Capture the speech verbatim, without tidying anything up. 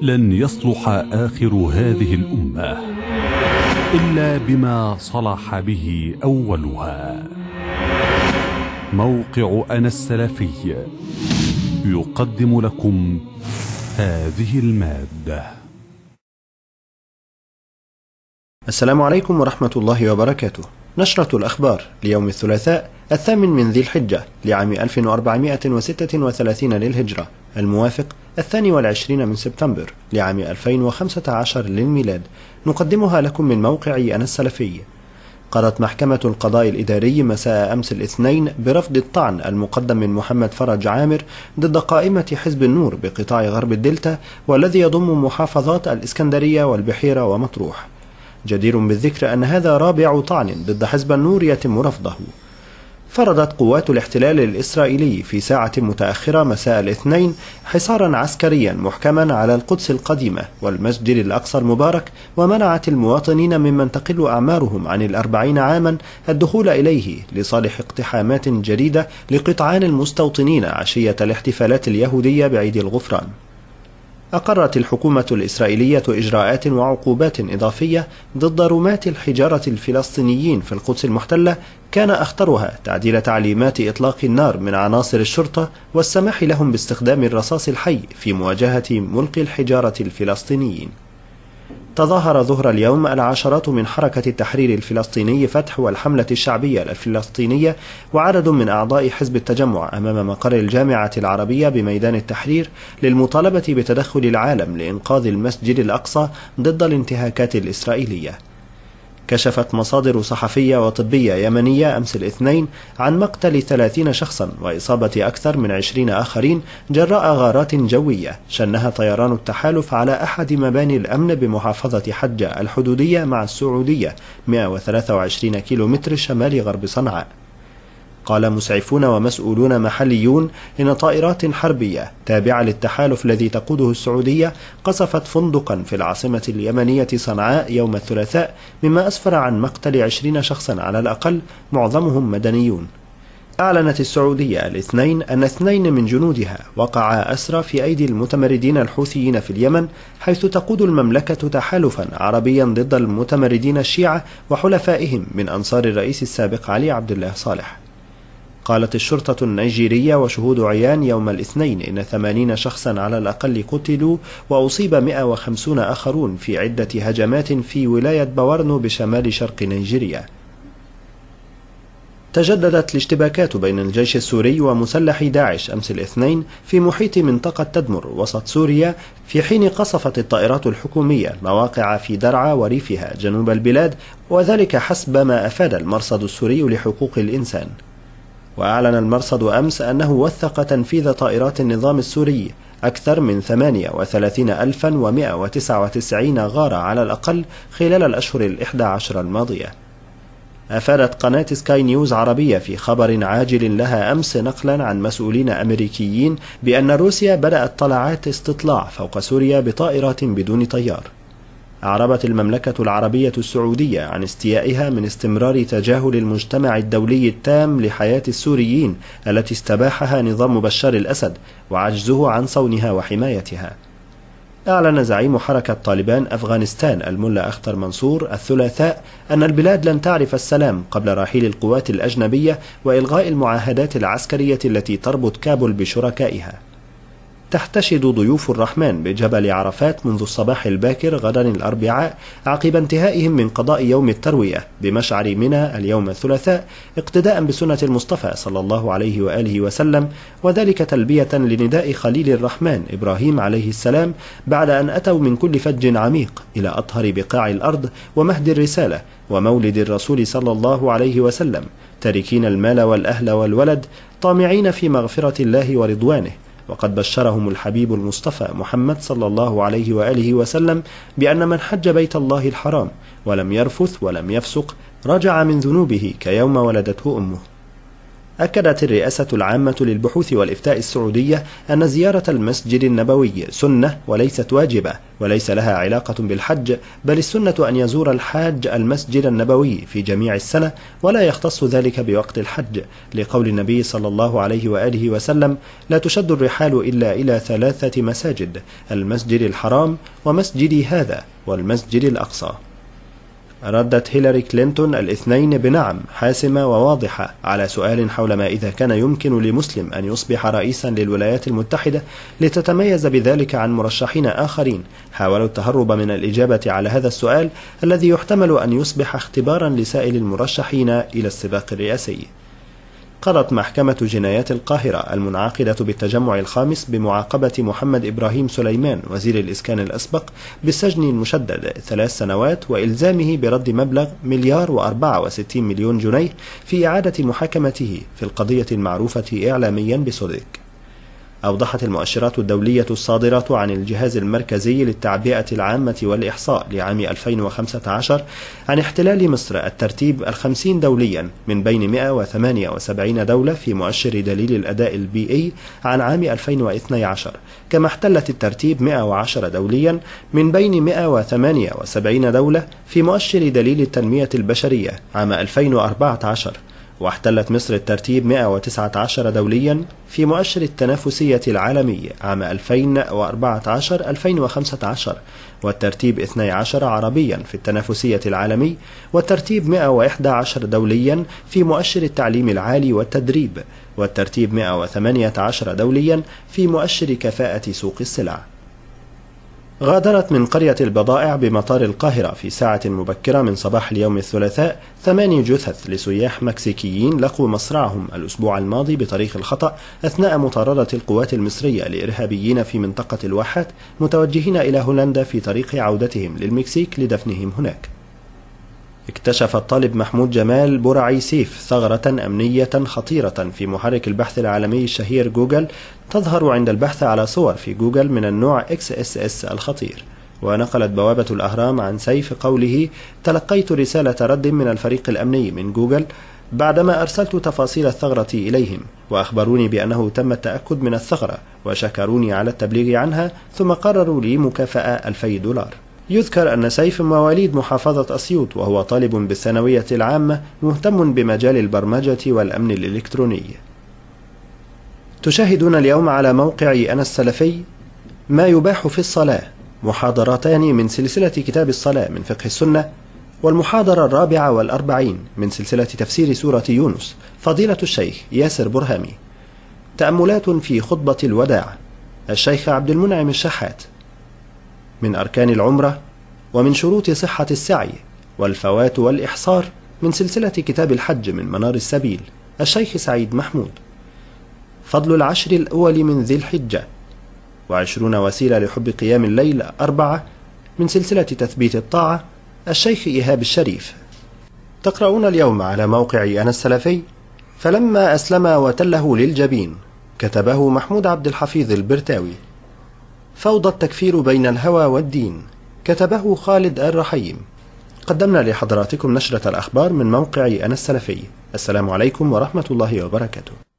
لن يصلح آخر هذه الأمة إلا بما صلح به أولها. موقع أنا السلفي يقدم لكم هذه المادة. السلام عليكم ورحمة الله وبركاته. نشرة الأخبار ليوم الثلاثاء الثامن من ذي الحجة لعام ألف وأربعمائة وستة وثلاثين للهجرة، الموافق الثاني والعشرين من سبتمبر لعام ألفين وخمسة عشر للميلاد. نقدمها لكم من موقع أنا السلفي. قررت محكمة القضاء الإداري مساء أمس الاثنين برفض الطعن المقدم من محمد فرج عامر ضد قائمة حزب النور بقطاع غرب الدلتا، والذي يضم محافظات الإسكندرية والبحيرة ومطروح. جدير بالذكر أن هذا رابع طعن ضد حزب النور يتم رفضه. فرضت قوات الاحتلال الإسرائيلي في ساعة متأخرة مساء الاثنين حصارا عسكريا محكما على القدس القديمة والمسجد الأقصى المبارك، ومنعت المواطنين ممن تقل أعمارهم عن الأربعين عاما الدخول إليه لصالح اقتحامات جديدة لقطعان المستوطنين عشية الاحتفالات اليهودية بعيد الغفران. أقرت الحكومة الإسرائيلية إجراءات وعقوبات إضافية ضد رماة الحجارة الفلسطينيين في القدس المحتلة، كان أخطرها تعديل تعليمات إطلاق النار من عناصر الشرطة والسماح لهم باستخدام الرصاص الحي في مواجهة ملقي الحجارة الفلسطينيين. تظاهر ظهر اليوم العشرات من حركة التحرير الفلسطيني فتح والحملة الشعبية الفلسطينية وعدد من أعضاء حزب التجمع أمام مقر الجامعة العربية بميدان التحرير للمطالبة بتدخل العالم لإنقاذ المسجد الأقصى ضد الانتهاكات الإسرائيلية. كشفت مصادر صحفية وطبية يمنية أمس الاثنين عن مقتل ثلاثين شخصا وإصابة أكثر من عشرين آخرين جراء غارات جوية شنها طيران التحالف على أحد مباني الأمن بمحافظة حجة الحدودية مع السعودية مئة وثلاثة وعشرين كيلومتر شمال غرب صنعاء. قال مسعفون ومسؤولون محليون إن طائرات حربية تابعة للتحالف الذي تقوده السعودية قصفت فندقا في العاصمة اليمنية صنعاء يوم الثلاثاء، مما أسفر عن مقتل عشرين شخصا على الأقل، معظمهم مدنيون. أعلنت السعودية الاثنين أن اثنين من جنودها وقعا أسرى في أيدي المتمردين الحوثيين في اليمن، حيث تقود المملكة تحالفا عربيا ضد المتمردين الشيعة وحلفائهم من أنصار الرئيس السابق علي عبد الله صالح. قالت الشرطة النيجيرية وشهود عيان يوم الاثنين إن ثمانين شخصا على الأقل قتلوا وأصيب مئة وخمسين آخرون في عدة هجمات في ولاية باورنو بشمال شرق نيجيريا. تجددت الاشتباكات بين الجيش السوري ومسلحي داعش أمس الاثنين في محيط منطقة تدمر وسط سوريا، في حين قصفت الطائرات الحكومية مواقع في درعا وريفها جنوب البلاد، وذلك حسب ما أفاد المرصد السوري لحقوق الإنسان. وأعلن المرصد أمس أنه وثق تنفيذ طائرات النظام السوري أكثر من ثمانية وثلاثين ألفا ومئة وتسعة وتسعين غارة على الأقل خلال الأشهر الإحدى عشر الماضية. أفادت قناة سكاي نيوز عربية في خبر عاجل لها أمس نقلا عن مسؤولين أمريكيين بأن روسيا بدأت طلعات استطلاع فوق سوريا بطائرات بدون طيار. أعربت المملكة العربية السعودية عن استيائها من استمرار تجاهل المجتمع الدولي التام لحياة السوريين التي استباحها نظام بشار الأسد وعجزه عن صونها وحمايتها. أعلن زعيم حركة طالبان أفغانستان الملا أختر منصور الثلاثاء أن البلاد لن تعرف السلام قبل رحيل القوات الأجنبية وإلغاء المعاهدات العسكرية التي تربط كابول بشركائها. تحتشد ضيوف الرحمن بجبل عرفات منذ الصباح الباكر غدا الأربعاء عقب انتهائهم من قضاء يوم التروية بمشعر منى اليوم الثلاثاء، اقتداء بسنة المصطفى صلى الله عليه وآله وسلم، وذلك تلبية لنداء خليل الرحمن إبراهيم عليه السلام بعد أن أتوا من كل فج عميق إلى أطهر بقاع الأرض ومهد الرسالة ومولد الرسول صلى الله عليه وسلم، تاركين المال والأهل والولد طامعين في مغفرة الله ورضوانه. وقد بشرهم الحبيب المصطفى محمد صلى الله عليه وآله وسلم بأن من حج بيت الله الحرام ولم يرفث ولم يفسق رجع من ذنوبه كيوم ولدته أمه. أكدت الرئاسة العامة للبحوث والإفتاء السعودية أن زيارة المسجد النبوي سنة وليست واجبة، وليس لها علاقة بالحج، بل السنة أن يزور الحاج المسجد النبوي في جميع السنة، ولا يختص ذلك بوقت الحج، لقول النبي صلى الله عليه وآله وسلم: لا تشد الرحال إلا إلى ثلاثة مساجد: المسجد الحرام، ومسجدي هذا، والمسجد الأقصى. ردت هيلاري كلينتون الاثنين بنعم حاسمة وواضحة على سؤال حول ما إذا كان يمكن لمسلم أن يصبح رئيسا للولايات المتحدة لتتميز بذلك عن مرشحين آخرين حاولوا التهرب من الإجابة على هذا السؤال الذي يحتمل أن يصبح اختبارا لسائر المرشحين إلى السباق الرئاسي. قضت محكمة جنايات القاهرة المنعقدة بالتجمع الخامس بمعاقبة محمد إبراهيم سليمان وزير الإسكان الأسبق بالسجن المشدد ثلاث سنوات وإلزامه برد مبلغ مليار وأربعة وستين مليون جنيه في إعادة محاكمته في القضية المعروفة إعلاميا بصدق. أوضحت المؤشرات الدولية الصادرة عن الجهاز المركزي للتعبئة العامة والإحصاء لعام ألفين وخمسة عشر عن احتلال مصر الترتيب الخمسين دوليا من بين مئة وثمانية وسبعين دولة في مؤشر دليل الأداء البيئي عن عام ألفين واثني عشر، كما احتلت الترتيب مئة وعشرة دوليا من بين مئة وثمانية وسبعين دولة في مؤشر دليل التنمية البشرية عام ألفين وأربعة عشر، واحتلت مصر الترتيب مئة وتسعة عشر دوليا في مؤشر التنافسية العالمي عام ألفين وأربعة عشر ألفين وخمسة عشر، والترتيب اثني عشر عربيا في التنافسية العالمي، والترتيب مئة وإحدى عشر دوليا في مؤشر التعليم العالي والتدريب، والترتيب مئة وثمانية عشر دوليا في مؤشر كفاءة سوق السلع. غادرت من قرية البضائع بمطار القاهرة في ساعة مبكرة من صباح اليوم الثلاثاء ثماني جثث لسياح مكسيكيين لقوا مصرعهم الأسبوع الماضي بطريق الخطأ أثناء مطاردة القوات المصرية لإرهابيين في منطقة الواحات متوجهين إلى هولندا في طريق عودتهم للمكسيك لدفنهم هناك. اكتشف الطالب محمود جمال برعي سيف ثغرة أمنية خطيرة في محرك البحث العالمي الشهير جوجل تظهر عند البحث على صور في جوجل من النوع إكس إس إس الخطير. ونقلت بوابة الأهرام عن سيف قوله: تلقيت رسالة رد من الفريق الأمني من جوجل بعدما أرسلت تفاصيل الثغرة إليهم، وأخبروني بأنه تم التأكد من الثغرة وشكروني على التبليغ عنها، ثم قرروا لي مكافأة ألفي دولار. يذكر أن سيف مواليد محافظة أسيوط، وهو طالب بالثانوية العامة مهتم بمجال البرمجة والأمن الإلكتروني. تشاهدون اليوم على موقع أنا السلفي ما يباح في الصلاة، محاضرتان من سلسلة كتاب الصلاة من فقه السنة، والمحاضرة الرابعة والأربعين من سلسلة تفسير سورة يونس، فضيلة الشيخ ياسر برهامي. تأملات في خطبة الوداع، الشيخ عبد المنعم الشحات. من أركان العمرة ومن شروط صحة السعي، والفوات والإحصار من سلسلة كتاب الحج من منار السبيل، الشيخ سعيد محمود. فضل العشر الأول من ذي الحجة، وعشرون وسيلة لحب قيام الليل أربعة من سلسلة تثبيت الطاعة، الشيخ إيهاب الشريف. تقرؤون اليوم على موقع أنا السلفي فلما أسلم وتله للجبين، كتبه محمود عبد الحفيظ البرتاوي. فوضى التكفير بين الهوى والدين، كتبه خالد الرحيم. قدمنا لحضراتكم نشرة الأخبار من موقع أنا السلفي. السلام عليكم ورحمة الله وبركاته.